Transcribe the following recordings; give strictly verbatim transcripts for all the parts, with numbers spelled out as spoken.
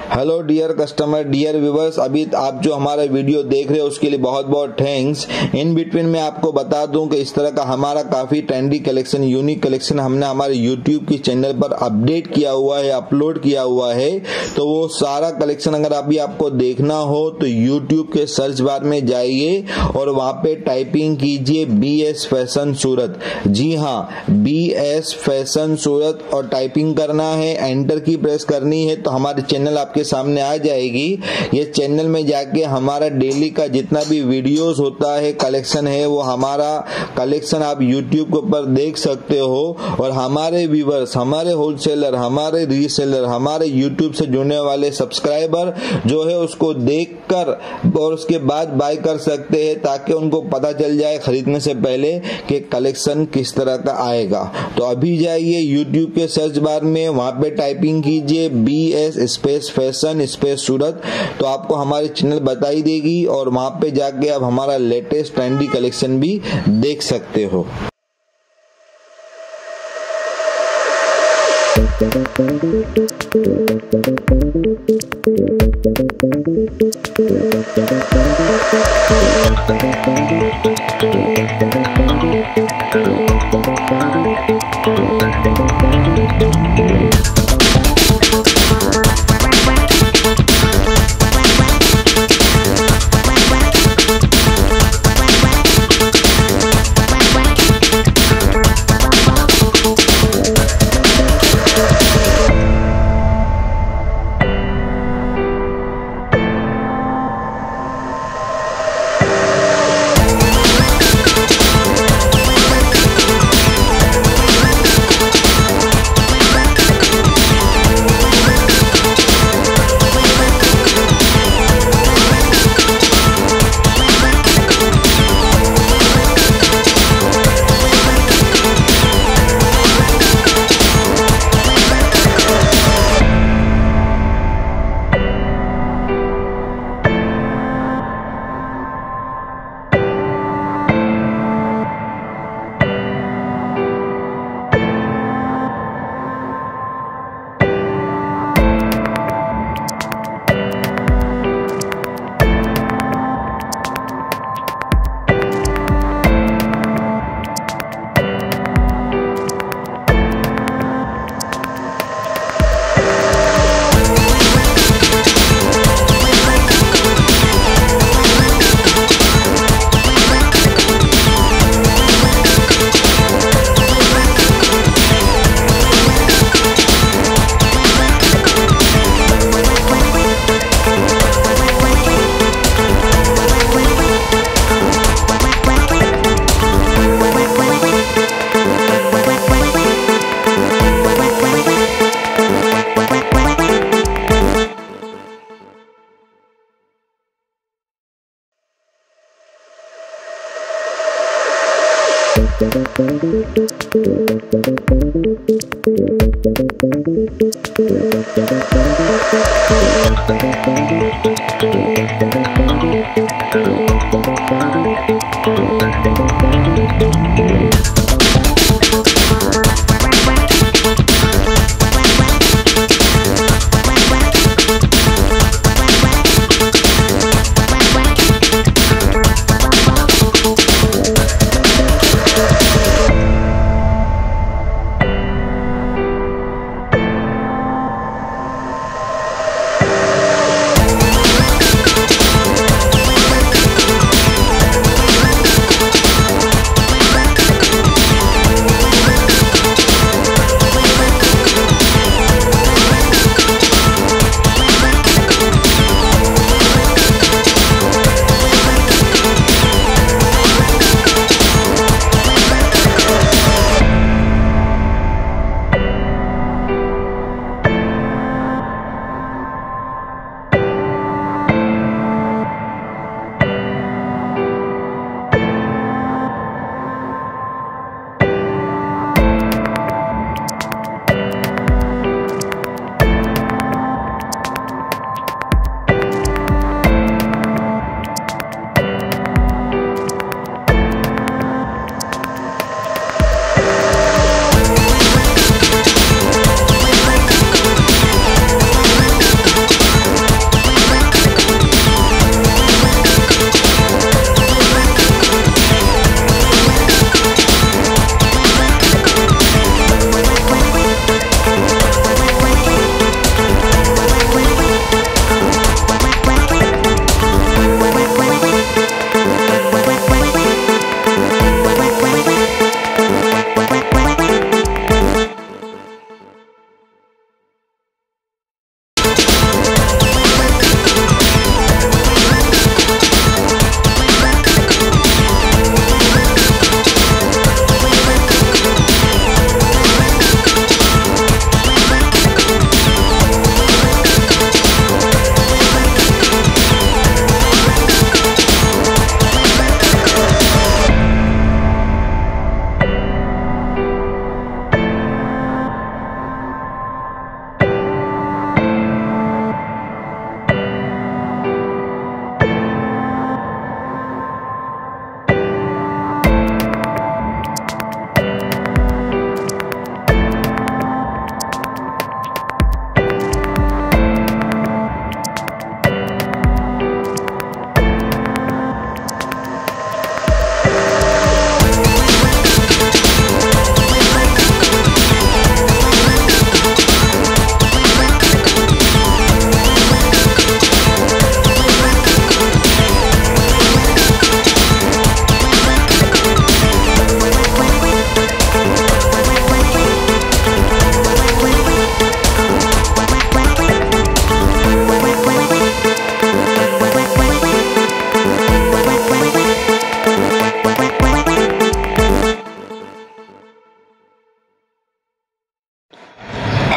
Hello dear customer, dear viewers, अभी आप जो हमारा वीडियो देख रहे हो उसके लिए बहुत बहुत थैंक्स। इन बिटवीन में आपको बता दूं कि इस तरह का हमारा काफी ट्रेंडी कलेक्शन, यूनिक कलेक्शन हमने हमारे यूट्यूब की चैनल पर अपडेट किया हुआ है, अपलोड किया हुआ है। तो वो सारा कलेक्शन अगर अभी आपको देखना हो तो यूट्यूब के सर्च बार में जाइए और वहां पे टाइपिंग कीजिए बी एस फैशन सूरत। जी हाँ, बी एस फैशन सूरत और टाइपिंग करना है, एंटर की प्रेस करनी है तो हमारे चैनल आपके सामने आ जाएगी। ये चैनल में जाके हमारा डेली का जितना भी वीडियोस होता है, कलेक्शन है, वो हमारा कलेक्शन आप यूट्यूब के ऊपर देख सकते हो। और हमारे व्यूवर्स, हमारे होलसेलर, हमारे रीसेलर, हमारे यूट्यूब से जुड़ने वाले सब्सक्राइबर जो है उसको देखकर और उसके बाद बाय कर सकते हैं, ताकि उनको पता चल जाए खरीदने से पहले कि कलेक्शन किस तरह का आएगा। तो अभी जाइए यूट्यूब के सर्च बार में, वहां पे टाइपिंग कीजिए B S space fashion space Surat, तो आपको हमारी चैनल बताई देगी और वहां पे जाके आप हमारा लेटेस्ट ट्रेंडी कलेक्शन भी देख सकते हो।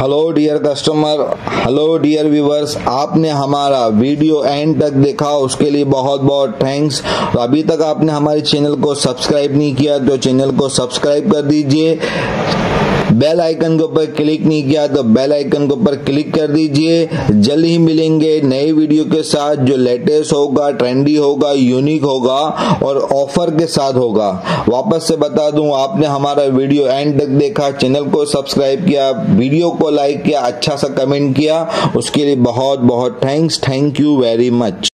Hello dear customer, hello dear viewers, आपने हमारा वीडियो एंड तक देखा उसके लिए बहुत बहुत थैंक्स। तो अभी तक आपने हमारे चैनल को सब्सक्राइब नहीं किया तो चैनल को सब्सक्राइब कर दीजिए। बेल आइकन के ऊपर क्लिक नहीं किया तो बेल आइकन के ऊपर क्लिक कर दीजिए। जल्द ही मिलेंगे नए वीडियो के साथ जो लेटेस्ट होगा, ट्रेंडी होगा, यूनिक होगा और ऑफर के साथ होगा। वापस से बता दूं, आपने हमारा वीडियो एंड तक देखा, चैनल को सब्सक्राइब किया, वीडियो को लाइक किया, अच्छा सा कमेंट किया, उसके लिए बहुत बहुत thanks. Thank you very much.